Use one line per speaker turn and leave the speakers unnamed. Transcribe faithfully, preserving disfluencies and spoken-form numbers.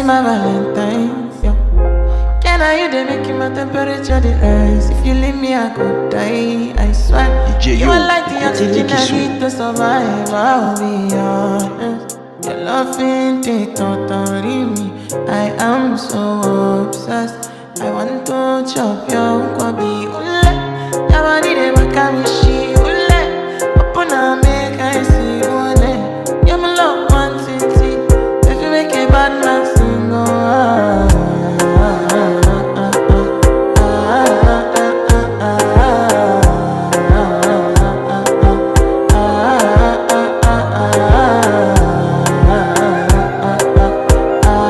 be my Valentine's, yeah. Can I you they make my temperature the rise? If you leave me, I could die, I swear.
D J
You
Yo,
are like the oxygen I
Kitna.
need to survive, I'll be honest. Your love ain't it totally me. I am so obsessed. I want to chop your kwabi ule. Your body they make me